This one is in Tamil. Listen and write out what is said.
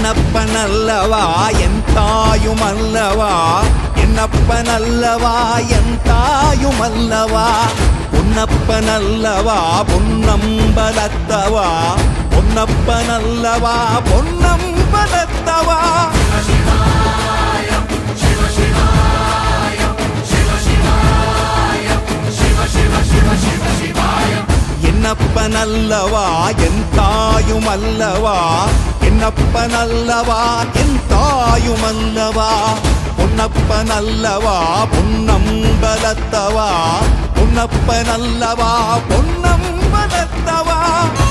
என்னப்பனல்லவா என் தாயுமல்லவா என்னப்பனல்லவா என் தாயுமல்லவா பொன்னப்பனல்லவா பொன்னம்பலத்தவா பொன்னப்பனல்லவா பொன்னம்பலத்தவா என்னப்பனல்லவா என் தாயுமல்லவா என்னப்பனல்லவா என் தாயுமல்லவா பொன்னப்பனல்லவா பொன்னம்பலத்தவா பொன்னப்பனல்லவா பொன்னம்பலத்தவா